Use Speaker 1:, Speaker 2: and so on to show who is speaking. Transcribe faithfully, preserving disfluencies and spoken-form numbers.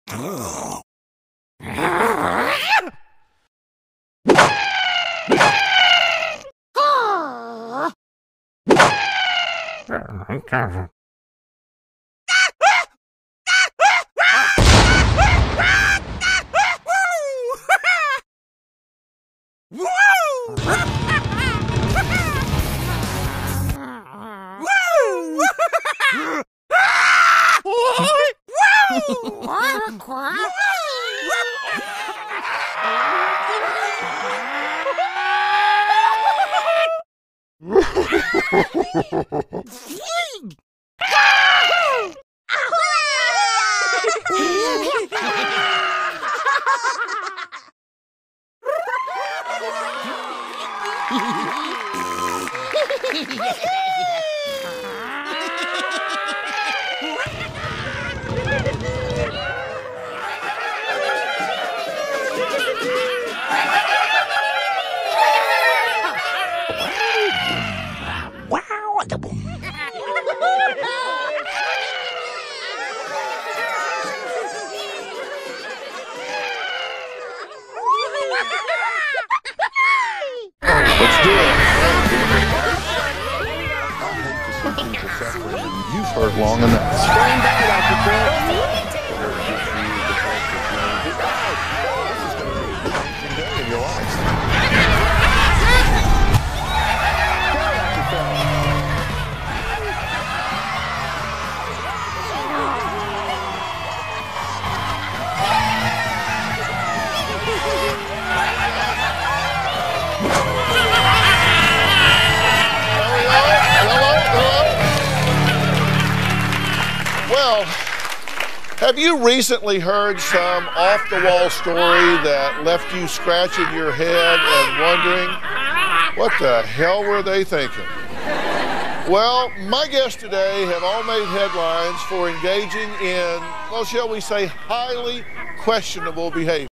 Speaker 1: Let's do it. You've heard long enough.
Speaker 2: Stand by, Doctor Fred.
Speaker 1: Well, have you recently heard some off-the-wall story that left you scratching your head and wondering, what the hell were they thinking? Well, my guests today have all made headlines for engaging in, well, shall we say, highly questionable behavior.